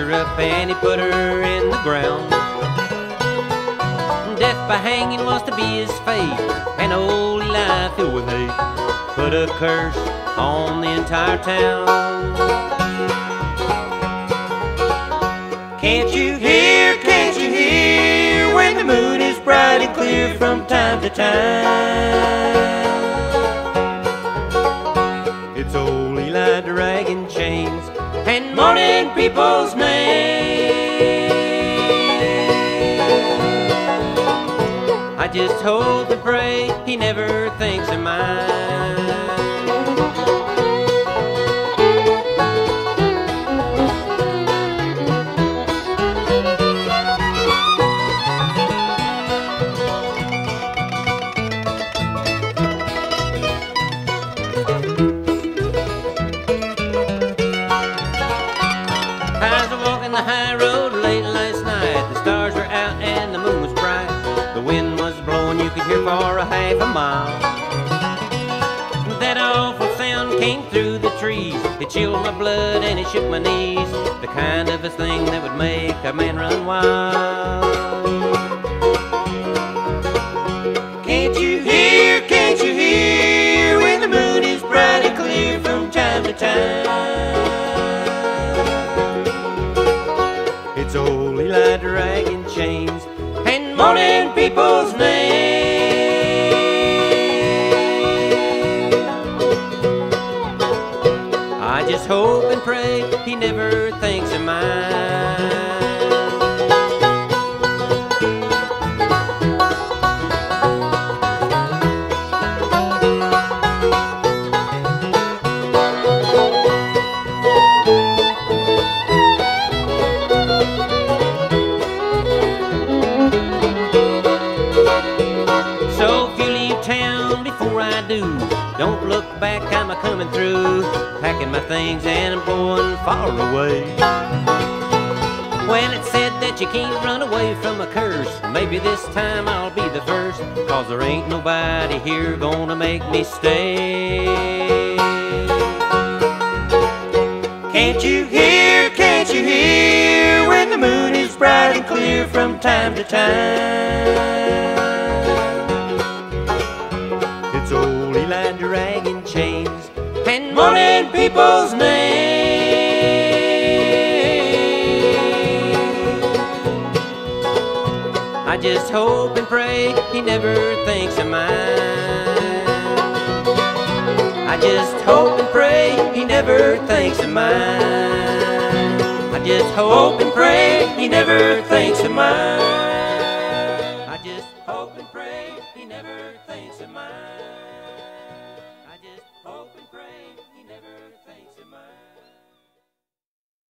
her up and he put her in the ground. Death by hanging was to be his fate, and old Eli, filled with hate, put a curse on the entire town. Can't you hear, when the moon is bright and clear from time to time? It's old Eli dragging chains and mourning people's names. I just hope and pray he never thinks of mine. I was walking the high road late last night. The stars were out and the moon was bright. The wind was blowing, you could hear for a half a mile. That awful sound came through the trees. It chilled my blood and it shook my knees. The kind of a thing that would make a man run wild. Can't you hear, when the moon is bright and clear from time to time? It's old Eli dragging chains and mourning people's names. I just hope and pray he never thinks of mine. So if you leave town before I do, don't look back, I'm a-coming through, packing my things and I'm going far away. Well, it's said that you can't run away from a curse. Maybe this time I'll be the first, 'cause there ain't nobody here gonna make me stay. Can't you hear, when the moon is bright and clear from time to time? It's old Eli dragging chains and mourning people's names. I just hope and pray he never thinks of mine. I just hope and pray he never thinks of mine. I just hope and pray he never thinks of mine.